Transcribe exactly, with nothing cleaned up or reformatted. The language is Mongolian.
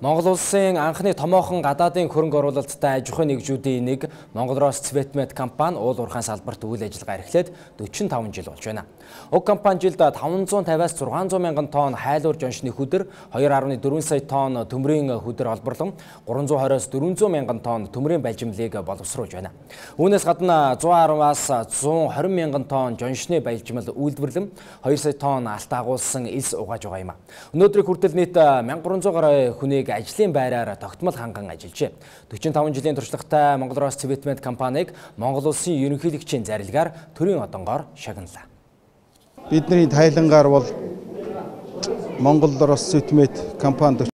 Монгол улсын анхны томоохон гадаадын хөрөнгө оруулалттай аж ахуйн нэгжүүдийн нэг Монгол Росцветмет компани уул уурхайн салбарт үйл ажиллагаа эрхлээд дөрвөн таван жил болж байна. Уг компани жилд таван зуун тавиас зургаан зуун мянган тонн хайлуур жоншны хөдөр, хоёр арван дөрвөн сая тонн төмрийн хөдөр олборлон, гурван зуун хорioос дөрвөн зуун мянган тонн төмрийн балжимлыг боловсруулж байна. Үүнээс гадна зуун араваас зуун хорин мянган тонн жоншны балжимл үйлдвэрлэн, хоёр сая тонн алт агуулсан элс угааж байгаа юм. Өнөөдрийн хүртэл нийт мянга гурван зуун гаруй хүнийг ажлын байраар тогтмол ханган ажиллажээ. дөрвөн таван жилийн туршлагатай Монгол Росцветмет компанийг Монгол улсын ерөнхийлөгчийн зарилгаар төрийн одонгоор шагналаа. Бидний тайлангаар бол Монгол Росцветмет компани